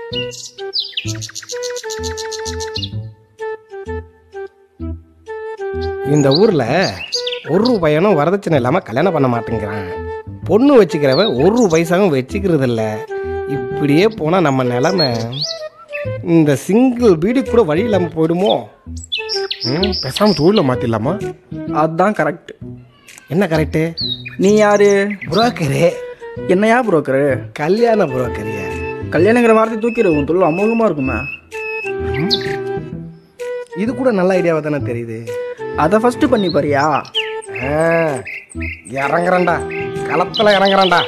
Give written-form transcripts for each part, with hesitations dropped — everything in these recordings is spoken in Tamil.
இந்த ஊர்ல ஒரு பையனும் வரதட்சணை இல்லாம கல்யாணம் பண்ண மாட்டேங்கிறான். பொண்ணு வச்சுக்கிறவன் ஒரு பைசாவும் வச்சுக்கிறது இல்ல. இப்படியே போனா நம்ம நிலைமை இந்த சிங்கிள் வீடு கூட வழி இல்லாம போயிடுமோ? பேசாம தொழில மாத்திடலாமா? அதுதான் கரெக்ட். என்ன கரெக்டு? நீ யாரு? புரோக்கரு. என்னையா புரோக்கரு? கல்யாண புரோக்கரியா? கல்யாணங்கிற வார்த்தை தூக்கிடு, உன் தொழில் அமோகமா இருக்குமே. இது கூட நல்ல ஐடியாவா தானே தெரியுது. அதை ஃபர்ஸ்ட் பண்ணி பாரியா? இறங்குறேன்டா, களத்துல இறங்குறேன்டா.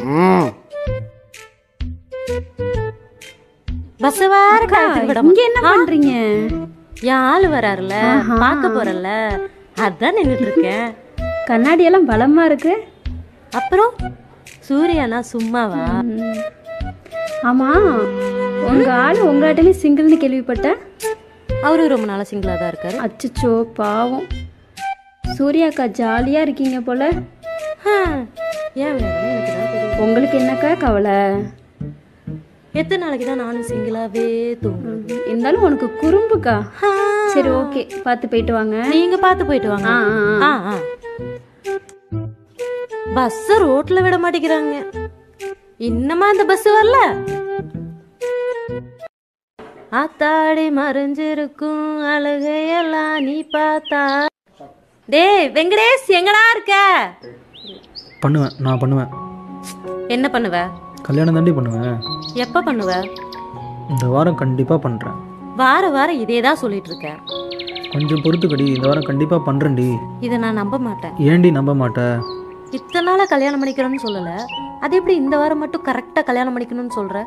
பஸ் வேற இங்க என்ன பண்றீங்க? என் ஆளு வராருல, பார்க்க போறல, அதான் நின்றுட்டு இருக்கேன். கண்ணாடி எல்லாம் பலமா இருக்கு. அப்புறம் சூர்யானா சும்மாவா? ஆமா, உங்க ஆளு உங்களாட்டமே சிங்கிள்னு கேள்விப்பட்டேன். அவரு ரொம்ப நாளா சிங்கிளா தான் இருக்காரு. அச்சச்சோ பாவம். சூர்யாக்கா ஜாலியா இருக்கீங்க போல. ஏன் எனக்கு தான் தெரியும். உங்களுக்கு என்னக்கா கவலை? எத்தனை நாளைக்கு தான் நானும் சிங்கிளாவே தூங்குறது? இருந்தாலும் உனக்கு குறும்புக்கா. சரி ஓகே, பார்த்து போயிட்டு வாங்க. நீங்க பார்த்து போயிட்டு வாங்க. பஸ் ரோட்ல விட மாட்டேங்கிறாங்க. இன்னமா அந்த பஸ் வரல? ஆத்தாடி மறைஞ்சிருக்கும் அழுகையெல்லாம் நீ பார்த்தா. டேய் வெங்கடேஷ், எங்கடா இருக்க? பண்ணுவேன், நான் பண்ணுவேன். என்ன பண்ணுவ? கல்யாணம் தாண்டி பண்ணுவேன். எப்போ பண்ணுவ? இந்த வாரம் கண்டிப்பாக பண்ணுறேன். வாரம் இதே தான் சொல்லிட்டு இருக்கேன். கொஞ்சம் பொறுத்துக்கடி, இந்த வாரம் கண்டிப்பாக பண்ணுறேன்டி. இதை நான் நம்ப மாட்டேன். ஏண்டி நம்ப மாட்டேன்? இத்தனை நாளாக கல்யாணம் பண்ணிக்கிறேன்னு சொல்லலை, அது எப்படி இந்த வாரம் மட்டும் கரெக்டாக கல்யாணம் பண்ணிக்கணும்னு சொல்கிற?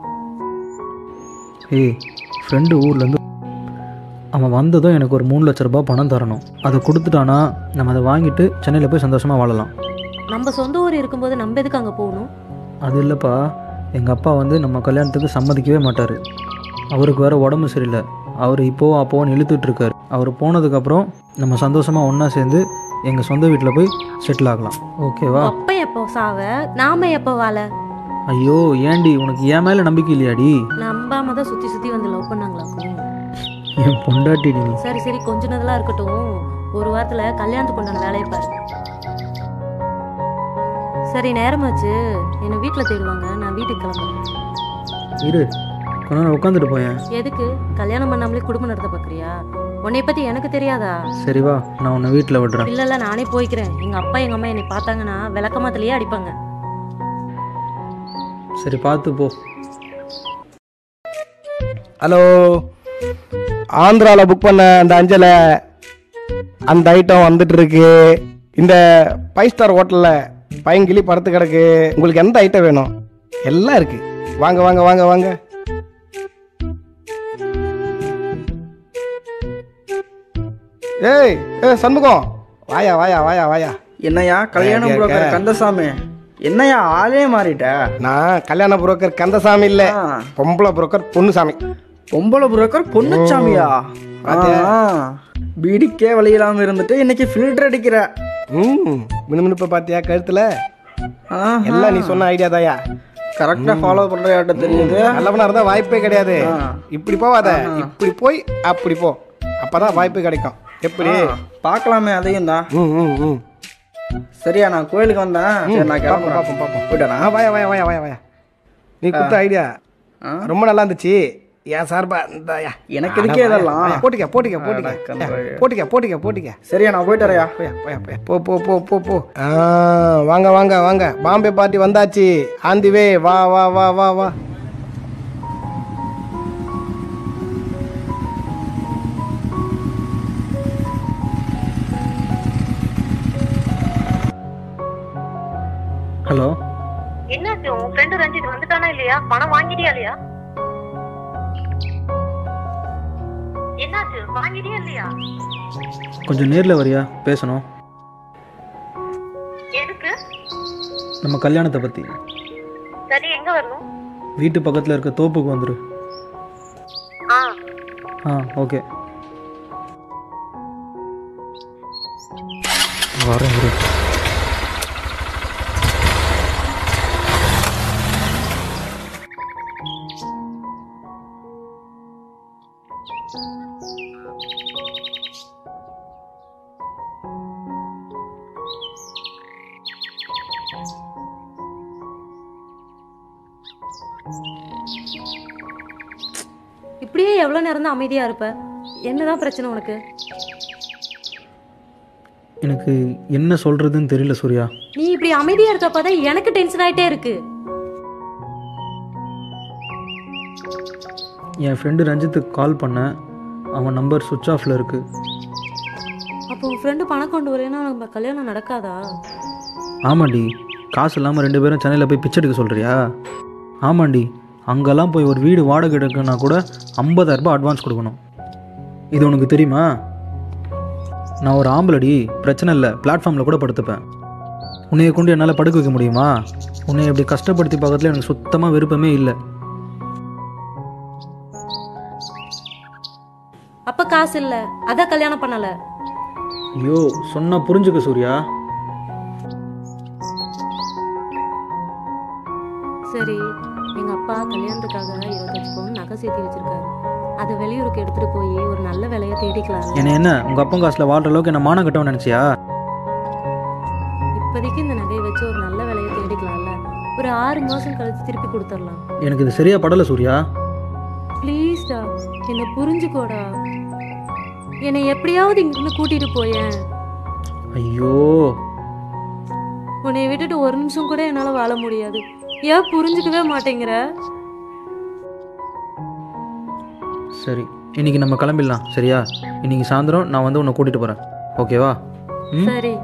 ஏய், ஃப்ரெண்டு ஊர்லேருந்து அவன் வந்ததும் எனக்கு ஒரு 3 லட்ச ரூபாய் பணம் தரணும். அதை கொடுத்துட்டானா நம்ம அதை வாங்கிட்டு சென்னையில் போய் சந்தோஷமாக வாழலாம். நம்ம சொந்த ஊர் இருக்கும்போது நம்ம எதுக்கு அங்கே போகணும்? அது இல்லைப்பா, எங்கள் அப்பா வந்து நம்ம கல்யாணத்துக்கு சம்மதிக்கவே மாட்டார். அவருக்கு வேறு உடம்பு சரியில்லை. அவர் இப்போவும் அப்போவும் இழுத்துட்ருக்காரு. அவர் போனதுக்கப்புறம் நம்ம சந்தோஷமாக ஒன்றா சேர்ந்து எங்கள் சொந்த வீட்டில் போய் செட்டில் ஆகலாம். ஓகேவா? அப்போ எப்போ சாவ, நாம எப்போ வாழ? ஐயோ ஏண்டி, உனக்கு என் மேலே நம்பிக்கை இல்லையாடி? நம்பாம தான் சுற்றி சுற்றி வந்து லவ் பண்ணாங்களாக்கும். என் பொண்டாட்டி நீ. சரி சரி, கொஞ்ச நேரம்லாம் இருக்கட்டும். ஒரு வாரத்தில் கல்யாணத்துக்கு உண்டான வேலையை பாரு. சரி நேரமாச்சு, என்னை வீட்டில் தேடுவாங்க, நான் வீட்டுக்கு கிளம்புறேன். இரு, கொஞ்ச நேரம் உட்காந்துட்டு போயேன். எதுக்கு? கல்யாணம் பண்ணாமலே குடும்பம் நடத்த பார்க்குறியா? உன்னை பற்றி எனக்கு தெரியாதா? சரி வா, நான் உன்னை வீட்டில் விடுறேன். இல்லை இல்லை, நானே போய்க்கிறேன். எங்கள் அப்பா எங்கள் அம்மா என்னை பார்த்தாங்கன்னா விளக்கமாத்திலேயே அடிப்பாங்க. சரி பார்த்து போ. ஹலோ, ஆந்திராவில் புக் பண்ண அந்த அஞ்சலை, அந்த ஐட்டம் வந்துட்டு இருக்கு. இந்த 5 ஸ்டார் ஹோட்டலில் பையங்கிளி படுத்து கிடக்கு. உங்களுக்கு எந்த ஐட்டம் வேணும்? எல்லாம் இருக்கு. வாங்க வாங்க வாங்க வாங்க. ஏய் சண்முகம், வாயா வாயா வாயா வாயா. என்னையா கல்யாணம் புரோக்கர் கந்தசாமி? என்னையா ஆளே மாறிட்ட? நான் கல்யாண புரோக்கர் கந்தசாமி இல்ல, பொம்பளை புரோக்கர் பொன்னுசாமி. பொம்பளை புரோக்கர் பொன்னுசாமியா? பீடிக்கே வழியிலாம இருந்துட்டு இன்னைக்கு ஃபில்டர் அடிக்கிற. மினுமினுப்ப பாத்தியா கழுத்துல? எல்லாம் நீ சொன்ன ஐடியா தாயா. கரெக்டா ஃபாலோ பண்றியாட்ட தெரியுது. நல்லவனா இருந்தா வாய்ப்பே கிடையாது. இப்படி போவாத, இப்படி போய் அப்படி போ, அப்பதான் வாய்ப்பு கிடைக்கும். எப்படி பார்க்கலாமே, அதையும் தான். சரியா, நான் கோயிலுக்கு வந்தேன். சரி நான் கிளம்புறேன். பாப்போம் பாப்போம். போயிட்டானா? வாயா வாயா வாயா வாயா வாயா. நீ கொடுத்த ஐடியா ரொம்ப நல்லா இருந்துச்சு. ஏன் சார்பா இந்தாயா. எனக்கு இருக்கே இதெல்லாம். போட்டிக்க போட்டிக்க போட்டிக்க போட்டிக்க போட்டிக்க போட்டிக்க. சரியா, நான் போயிட்டு வரையா. போ போ போ போ போ. வாங்க வாங்க வாங்க, பாம்பே பார்ட்டி வந்தாச்சு. On the way. வா வா வா வா வா. ஹலோ, என்னாச்சு? உன் ஃப்ரெண்டு ரஞ்சித் வந்துட்டானா இல்லையா? பணம் வாங்கிட்டியா இல்லையா? என்னாச்சு, வாங்கிட்டியா இல்லையா? கொஞ்சம் நேரில் வரியா, பேசணும். எதுக்கு? நம்ம கல்யாணத்தை பற்றி. சரி, எங்க வரணும்? வீட்டு பக்கத்தில் இருக்க தோப்புக்கு வந்துரு. ஓகே வரேன். இப்படியே எவ்வளவு நேரம் தான் அமைதியா இருப்ப? என்னதான் பிரச்சனை உனக்கு? எனக்கு என்ன சொல்கிறதுன்னு தெரியல சூர்யா. நீ இப்படி அமைதியா இருக்கப்பதான் எனக்கு டென்ஷன் ஆயிட்டே இருக்கு. என் ஃப்ரெண்டு ரஞ்சித்துக்கு கால் பண்ணேன், அவன் நம்பர் சுவிட்ச் ஆஃபில் இருக்குது. அப்போ உன் ஃப்ரெண்டு பணம் கொண்டு வரேன்னா நம்ம கல்யாணம் நடக்காதா? ஆமாண்டி, காசு இல்லாமல் 2 பேரும் சென்னையில் போய் பிச்சை எடுக்க சொல்கிறியா? ஆமாண்டி, அங்கெல்லாம் போய் ஒரு வீடு வாடகை எடுக்கணுன்னா கூட 50,000 ரூபாய் அட்வான்ஸ் கொடுக்கணும். இது உனக்கு தெரியுமா? நான் ஒரு ஆம்பளடி, பிரச்சனை இல்லை, பிளாட்ஃபார்மில் கூட படுத்துப்பேன். உன்னையை கொண்டு என்னால் படுக்க வைக்க முடியுமா? உன்னை இப்படி கஷ்டப்படுத்தி பார்க்கறதுல எனக்கு சுத்தமாக விருப்பமே இல்லை. அப்ப காசு இல்ல, அதான் கல்யாணம் பண்ணல. ஐயோ, சொன்னா புரிஞ்சுக்க சூர்யா. சரி, எங்க அப்பா கல்யாணத்துக்காக 25 பவுன் நகை சேர்த்து வச்சிருக்காரு. அதை வெளியூருக்கு எடுத்துட்டு போய் ஒரு நல்ல வேலையை தேடிக்கலாம். என்ன உங்கள் அப்பா காசில் வாழ்கிற அளவுக்கு என்ன மானம் கட்டவும் நினச்சியா? இப்போதைக்கு இந்த நகையை வச்சு ஒரு நல்ல வேலையை தேடிக்கலாம்ல. ஒரு 6 மாசம் கழிச்சு திருப்பி கொடுத்துடலாம். எனக்கு இது சரியா படலை சூர்யா. ப்ளீஸ்டா, என்னை புரிஞ்சுக்கோடா. என்னை எப்படியாவது இங்கிருந்து கூட்டிட்டு போயேன். ஐயோ, உன்னை விட்டுட்டு ஒரு நிமிஷம் கூட என்னால வாழ முடியாது. ஏன் புரிஞ்சுக்கவே மாட்டேங்கிற? சரி, இன்னைக்கு நம்ம கிளம்பிடலாம் சரியா? இன்னைக்கு சாயந்தரம் நான் வந்து உன்னை கூட்டிகிட்டு போகிறேன், ஓகேவா? சரி.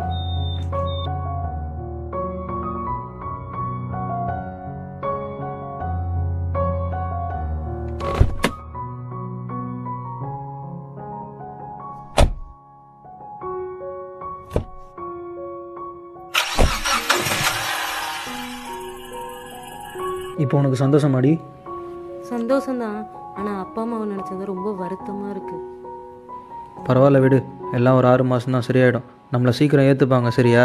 இப்போ உனக்கு சந்தோஷமாடி? சந்தோஷம்தான், ஆனா அப்பா அம்மாவை நினைச்சது ரொம்ப வருத்தமா இருக்கு. பரவாயில்ல விடு, எல்லாம் ஒரு 6 மாதம் தான், சரியாயிடும். நம்மளை சீக்கிரம் ஏற்றுப்பாங்க சரியா?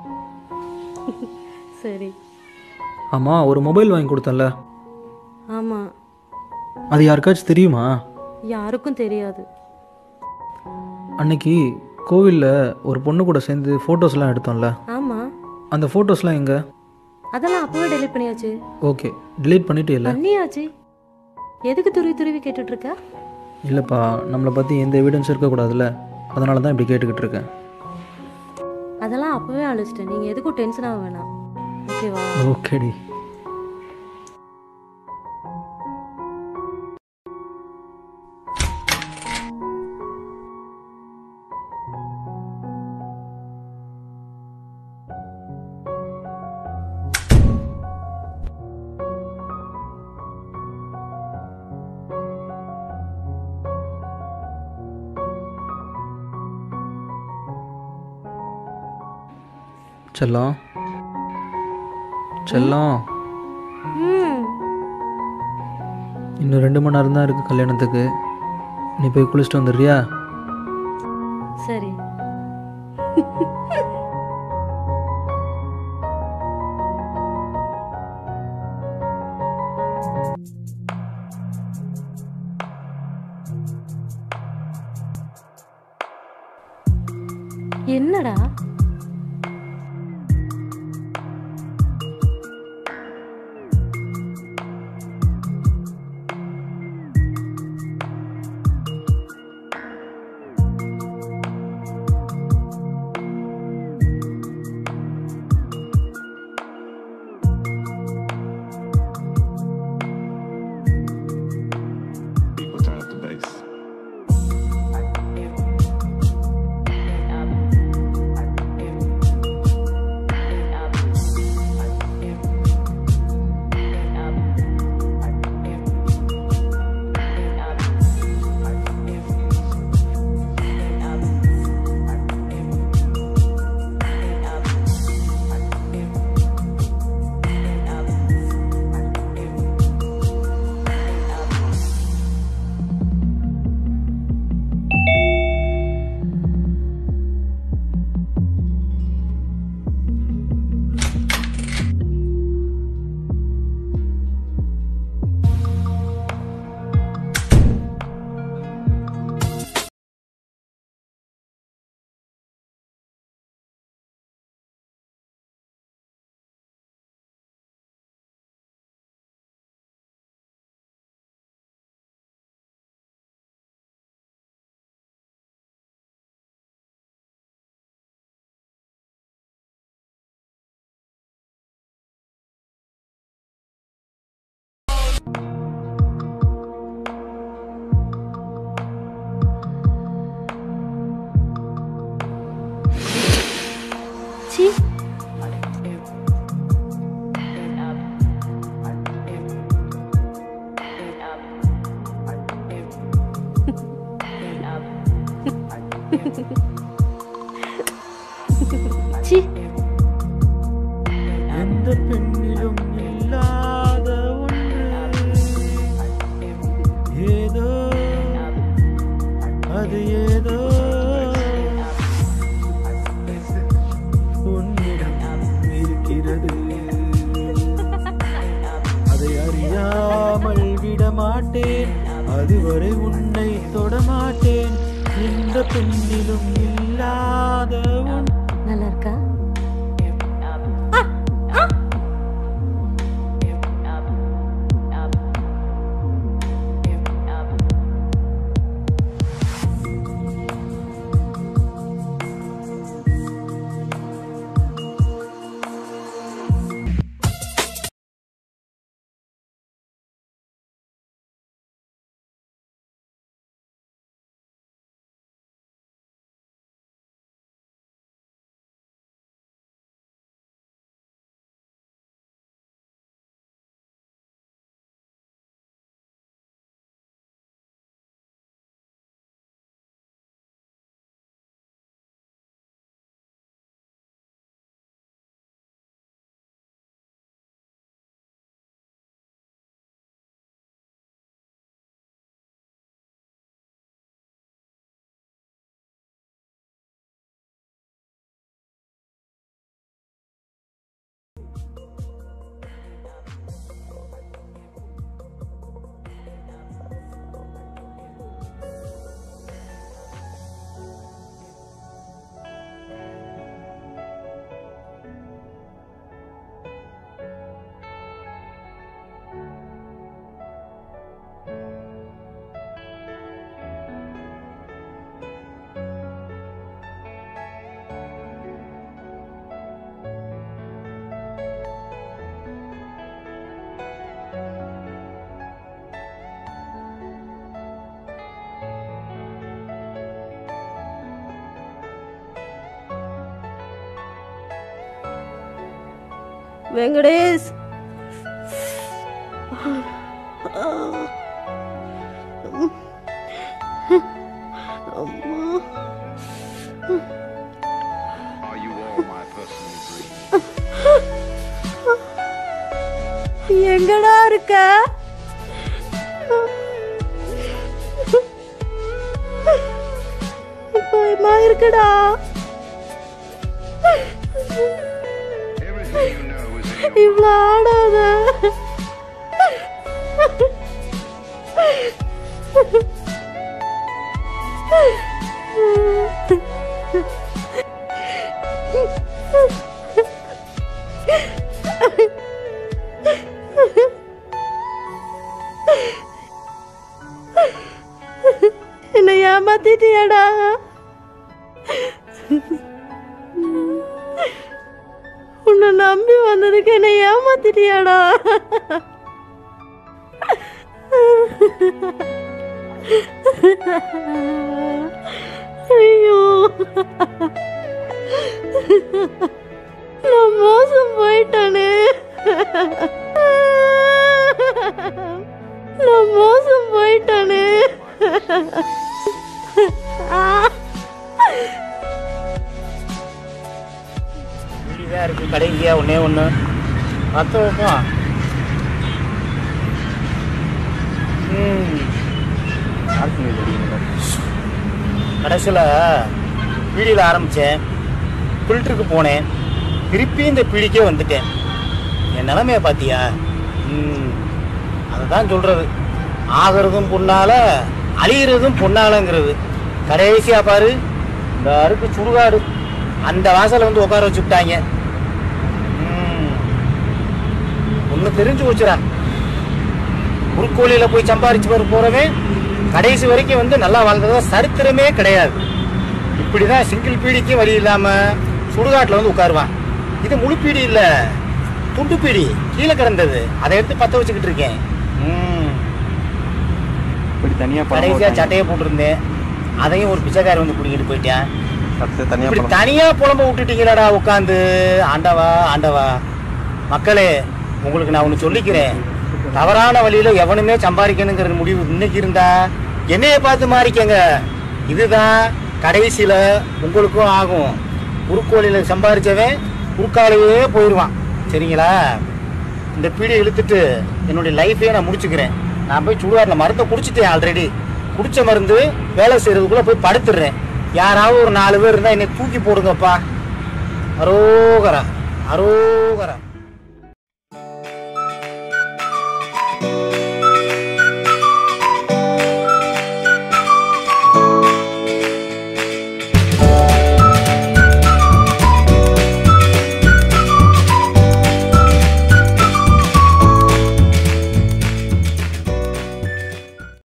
சரி. ஆமாம், ஒரு மொபைல் வாங்கி கொடுத்தல, ஆமா. அது யாருக்காச்சும் தெரியுமா? யாருக்கும் தெரியாது. அன்னைக்கு கோவிலில் ஒரு பொண்ணு கூட சேர்ந்து ஃபோட்டோஸ்லாம் எடுத்தோம்ல, ஆமா. அந்த ஃபோட்டோஸ்லாம் எங்கே? அதெல்லாம் அப்பவே டெலீட் பண்ணியாச்சு. ஓகே, டிலீட் பண்ணிட்டு இல்லை? பண்ணியாச்சு. எதுக்கு துருவி கேட்டுட்டு இருக்க? இல்லைப்பா, நம்மளை பற்றி எந்த எவிடன்ஸ் இருக்கக்கூடாதுல்ல, அதனால தான் இப்படி கேட்டுக்கிட்டு இருக்கேன். அதெல்லாம் அப்பவே அழிச்சிட்டேன். நீங்க எதுக்கும் டென்ஷன் ஆக வேணாம், ஓகேவா? ஓகேடி. செல்லம் செல்லம், இன்னும் 2 மணி நேரம் தான் இருக்குது கல்யாணத்துக்கு. நீ போய் குளிச்சுட்டு வந்துடுறியா? சரி. என்னடா? சி எந்த பெண்ணிலும் இல்லாத ஒன்று ஏதோ அது ஏதோ உன்னிடம் இருக்கிறது அதை அறியாமல் விடமாட்டேன் அதுவரை உன்னை தொடமாட்டேன் எந்த பெண்ணிலும் இல்லாத ஒன்று. நல்லா இருக்கா? வெங்கடேஷ், எங்கடா இருக்க? பயமா இருக்குடா. இவ்வளோ ஆடாத. என்னை ஏமாத்திட்டியாடா. உன்னை நம்பி வந்ததுக்கு என்னை ஏமாத்திட்டியாடா. ஐயோ, நான் மோசம் போயிட்டானே. நான் மோசம் போயிட்டானே. இருக்கு கடைசியா ஒன்னே ஒன்று பத்து வைப்போம். கடைசியில் பீடியில் ஆரம்பித்தேன், ஃபில்டருக்கு போனேன், திருப்பி இந்த பீடிக்கே வந்துட்டேன். என் நிலைமையை பார்த்தியா? அதை தான் சொல்கிறது, ஆகிறதும் பொண்ணால் அழிகிறதும் பொண்ணாலங்கிறது. கடைசியாக பாரு, இந்த அருக்கு சுடுகாடு அந்த வாசலை வந்து உட்கார வச்சுட்டாங்க. ஒன்று தெரிஞ்சு வச்சுறா, குறுக்கோழியில் போய் சம்பாரிச்சு போகிறவன் கடைசி வரைக்கும் வந்து நல்லா வாழ்ந்ததா சரித்திரமே கிடையாது. இப்படி தான் சிங்கிள் பீடிக்கும் வழி இல்லாமல் சுடுகாட்டில் வந்து உட்காருவான். இது முழு பீடி இல்லை, துண்டு பீடி கீழே கிடந்தது, அதை எடுத்து பற்ற வச்சுக்கிட்டு இருக்கேன். கடைசியாக சட்டையை போட்டிருந்தேன், அதையும் ஒரு பிச்சைக்காரி வந்து பிடிக்கிட்டு போயிட்டேன். இப்படி தனியா புலம்ப விட்டுட்டீங்களாடா உட்காந்து. ஆண்டவா ஆண்டவா. மக்களே, உங்களுக்கு நான் ஒன்று சொல்லிக்கிறேன், தவறான வழியில எவனுமே சம்பாதிக்கணுங்கிற முடிவு இன்னைக்கு இருந்தா என்னைய பார்த்து மாறிக்கங்க. இதுதான் கடைசியில் உங்களுக்கும் ஆகும். குறுக்கோழியில் சம்பாதிச்சவன் குறுக்காலையே போயிடுவான். சரிங்களா? இந்த பீடியை இழுத்துட்டு என்னுடைய லைஃபையே நான் முடிச்சுக்கிறேன். நான் போய் சுடுகாட்டில் மருந்தை குடிச்சிட்டேன். ஆல்ரெடி குடித்த மருந்து வேலை செய்கிறதுக்குள்ளே போய் படுத்துடுறேன். யாராவது ஒரு 4 பேர் இருந்தால் என்னை தூக்கி போடுங்கப்பா. அரோகரா அரோகரா.